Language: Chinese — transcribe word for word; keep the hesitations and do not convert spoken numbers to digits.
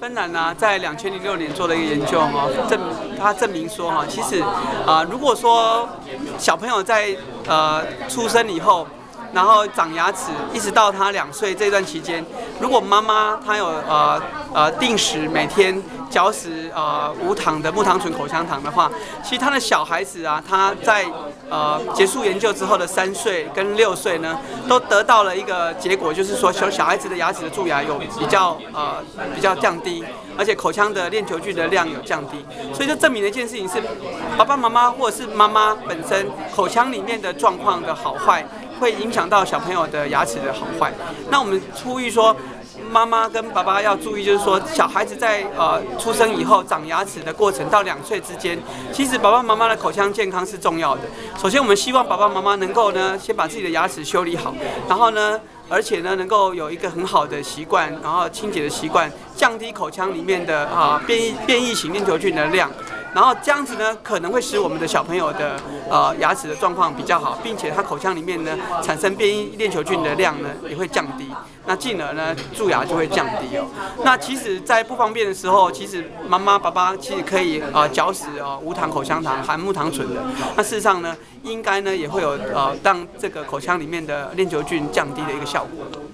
芬兰呢、啊，在两千零六年做了一个研究哈，证他证明说哈，其实啊、呃，如果说小朋友在呃出生以后，然后长牙齿，一直到他两岁这段期间，如果妈妈她有呃呃定时每天嚼食呃无糖的木糖醇口香糖的话，其实他的小孩子啊，他在呃结束研究之后的三岁跟六岁呢，都得到了一个结果，就是说小小孩子的牙齿的蛀牙有比较呃比较降低，而且口腔的链球菌的量有降低，所以这证明了一件事情是，爸爸妈妈或者是妈妈本身口腔里面的状况的好坏，会影响到小朋友的牙齿的好坏。那我们呼吁说，妈妈跟爸爸要注意，就是说小孩子在呃出生以后长牙齿的过程到两岁之间，其实爸爸妈妈的口腔健康是重要的。首先，我们希望爸爸妈妈能够呢，先把自己的牙齿修理好，然后呢，而且呢，能够有一个很好的习惯，然后清洁的习惯，降低口腔里面的啊变异变异型链球菌的量。然后这样子呢，可能会使我们的小朋友的呃牙齿的状况比较好，并且他口腔里面呢产生变异链球菌的量呢也会降低，那进而呢蛀牙就会降低哦。那其实，在不方便的时候，其实妈妈爸爸其实可以呃嚼食呃无糖口香糖含木糖醇的，那事实上呢，应该呢也会有呃让这个口腔里面的链球菌降低的一个效果。